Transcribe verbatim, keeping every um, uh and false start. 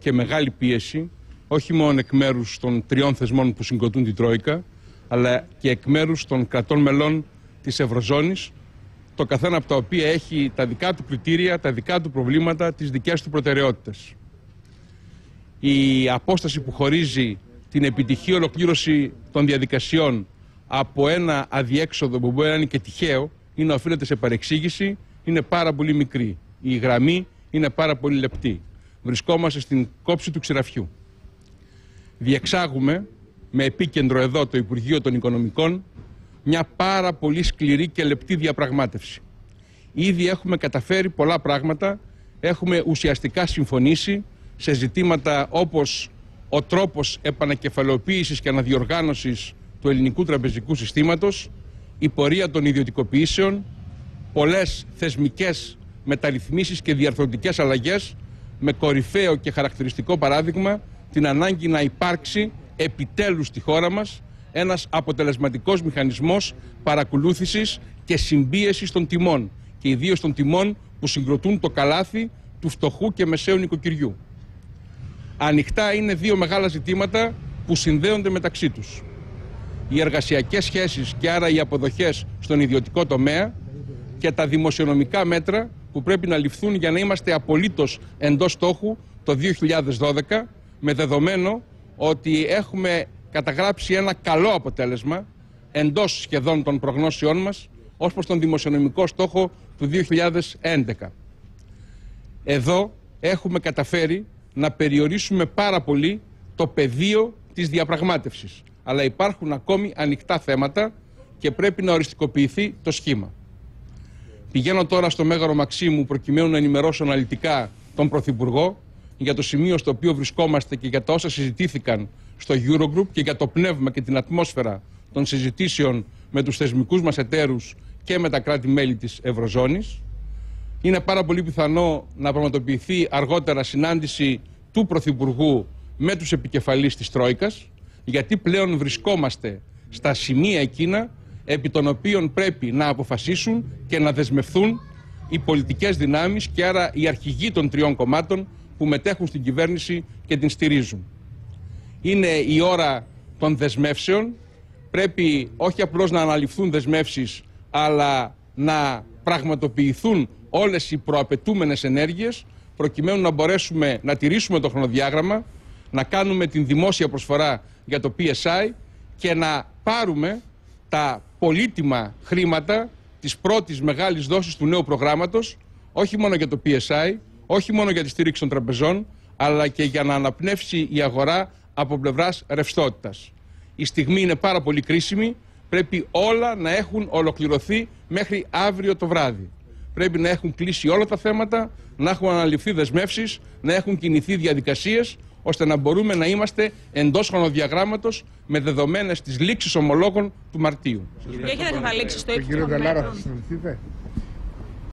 και μεγάλη πίεση, όχι μόνο εκ μέρους των τριών θεσμών που συγκροτούν την Τρόικα, αλλά και εκ μέρους των κρατών μελών της Ευρωζώνης, το καθένα από τα οποία έχει τα δικά του κριτήρια, τα δικά του προβλήματα, τις δικές του προτεραιότητες. Η απόσταση που χωρίζει την επιτυχή ολοκλήρωση των διαδικασιών από ένα αδιέξοδο που μπορεί να είναι και τυχαίο ή να οφείλεται σε παρεξήγηση είναι πάρα πολύ μικρή. Η γραμμή είναι πάρα πολύ λεπτή. Βρισκόμαστε στην κόψη του ξηραφιού. Διεξάγουμε με επίκεντρο εδώ το Υπουργείο των Οικονομικών μια πάρα πολύ σκληρή και λεπτή διαπραγμάτευση. Ήδη έχουμε καταφέρει πολλά πράγματα, έχουμε ουσιαστικά συμφωνήσει σε ζητήματα όπως ο τρόπος επανακεφαλαιοποίησης και αναδιοργάνωσης του ελληνικού τραπεζικού συστήματος, η πορεία των ιδιωτικοποιήσεων, πολλές θεσμικές μεταρρυθμίσεις και διαρθρωτικές αλλαγές, με κορυφαίο και χαρακτηριστικό παράδειγμα την ανάγκη να υπάρξει επιτέλους στη χώρα μας ένας αποτελεσματικός μηχανισμός παρακολούθησης και συμπίεσης των τιμών και ιδίως των τιμών που συγκροτούν το καλάθι του φτωχού και μεσαίου νοικοκυριού. Ανοιχτά είναι δύο μεγάλα ζητήματα που συνδέονται μεταξύ τους. Οι εργασιακές σχέσεις και άρα οι αποδοχές στον ιδιωτικό τομέα και τα δημοσιονομικά μέτρα που πρέπει να ληφθούν για να είμαστε απολύτως εντός στόχου το δύο χιλιάδες δώδεκα, με δεδομένο ότι έχουμε καταγράψει ένα καλό αποτέλεσμα εντός σχεδόν των προγνώσεών μας ως προς τον δημοσιονομικό στόχο του δύο χιλιάδες έντεκα. Εδώ έχουμε καταφέρει να περιορίσουμε πάρα πολύ το πεδίο της διαπραγμάτευσης. Αλλά υπάρχουν ακόμη ανοιχτά θέματα και πρέπει να οριστικοποιηθεί το σχήμα. Πηγαίνω τώρα στο Μέγαρο Μαξίμου προκειμένου να ενημερώσω αναλυτικά τον Πρωθυπουργό για το σημείο στο οποίο βρισκόμαστε και για τα όσα συζητήθηκαν στο Eurogroup και για το πνεύμα και την ατμόσφαιρα των συζητήσεων με τους θεσμικούς μας εταίρους και με τα κράτη-μέλη της Ευρωζώνης. Είναι πάρα πολύ πιθανό να πραγματοποιηθεί αργότερα συνάντηση του Πρωθυπουργού με τους επικεφαλείς της Τρόικας, γιατί πλέον βρισκόμαστε στα σημεία εκείνα επί των οποίων πρέπει να αποφασίσουν και να δεσμευθούν οι πολιτικές δυνάμεις και άρα οι αρχηγοί των τριών κομμάτων που μετέχουν στην κυβέρνηση και την στηρίζουν. Είναι η ώρα των δεσμεύσεων. Πρέπει όχι απλώς να αναλυφθούν δεσμεύσεις, αλλά να πραγματοποιηθούν όλες οι προαπαιτούμενες ενέργειες προκειμένου να μπορέσουμε να τηρήσουμε το χρονοδιάγραμμα, να κάνουμε την δημόσια προσφορά για το πι ες άι και να πάρουμε τα πολύτιμα χρήματα της πρώτης μεγάλης δόσης του νέου προγράμματος, όχι μόνο για το πι ες άι, όχι μόνο για τη στήριξη των τραπεζών, αλλά και για να αναπνεύσει η αγορά από πλευράς ρευστότητας. Η στιγμή είναι πάρα πολύ κρίσιμη, πρέπει όλα να έχουν ολοκληρωθεί μέχρι αύριο το βράδυ. Πρέπει να έχουν κλείσει όλα τα θέματα, να έχουν αναλυφθεί δεσμεύσεις, να έχουν κινηθεί διαδικασίες, ώστε να μπορούμε να είμαστε εντός χρονοδιαγράμματος με δεδομένες τις λήξεις ομολόγων του Μαρτίου. Έχετε καταλήξει στο ύψος των μέτρων.